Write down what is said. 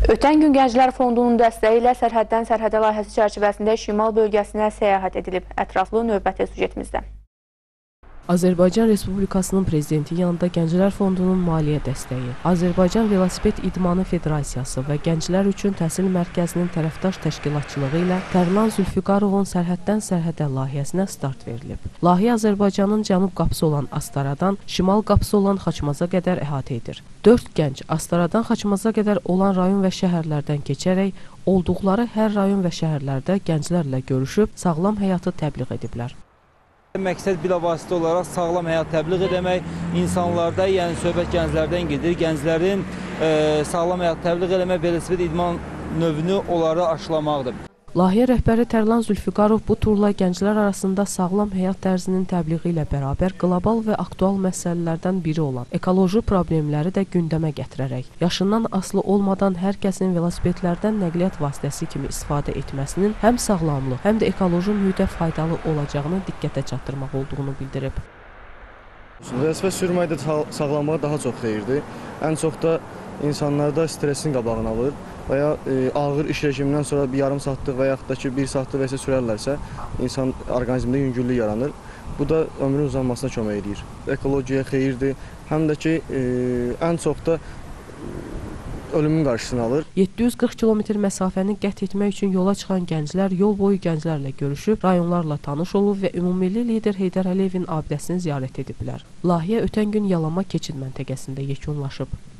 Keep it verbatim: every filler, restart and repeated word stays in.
Ötən gün Gənclər Fondunun dəstəyi ilə Sərhəddən Sərhədə layihəsi çərçivəsində Şimal bölgəsinə səyahət edilib. Ətraflı növbəti süjetimizdə. Azərbaycan Respublikasının prezidenti yanında Gənclər Fondunun maliyyə dəstəyi, Azərbaycan Velosiped İdmanı Federasiyası və Gənclər üçün Təhsil Mərkəzinin tərəfdaş təşkilatçılığı ilə Tərlan Zülfüqarovun Sərhəddən Sərhədə layihəsinə start verilib. Layihə Azərbaycanın cənub qapısı olan Astaradan şimal qapısı olan Xaçmaza qədər əhatə edir. Dörd gənc Astaradan Xaçmaza qədər olan rayon və şəhərlərdən keçərək olduqları hər rayon və şəhərlərdə gənclərlə görüşüb sağlam həyatı təbliğ ediblər. Məqsəd bilavasitə olaraq sağlam həyat təbliğ etmək, insanlarda, yəni söhbət gənclərdən gedir. Gənclərin e, sağlam həyat təbliğ etmək, velosiped idman növünü onları aşılamaqdır. Layihə rəhbəri Tərlan Zülfüqarov bu turla gənclər arasında sağlam həyat tərzinin təbliği ilə bərabər qlobal və aktual məsələlərdən biri olan ekoloji problemləri də gündəmə gətirərək, yaşından asılı olmadan hər kəsin velosipedlərdən nəqliyyat vasitəsi kimi istifadə etməsinin həm sağlamlıq, həm də ekoloji mühitə faydalı olacağını diqqətə çatdırmaq olduğunu bildirib. Velosiped sürməkdə sağlamlığa daha çox xeyirdir. Ən çox da insanlarda stresin qabağını alır və ya e, ağır iş rejimindən sonra bir yarım saatlıq və yaxud da ki bir saatlıq və isə sürərlərsə insan orqanizmdə yüngüllük yaranır. Bu da ömrün uzanmasına kömək edir. Ekologiyaya xeyirdir, həm də ki e, ən çox da ölümün qarşısını alır. yeddi yüz qırx kilometr məsafəni qət etmək üçün yola çıxan gənclər yol boyu gənclərlə görüşüb, rayonlarla tanış olub və ümummilli lider Heydər Əliyevin abidəsini ziyarət ediblər. Layihə ötən gün Yalama keçid məntəqəsində yekunlaşıb.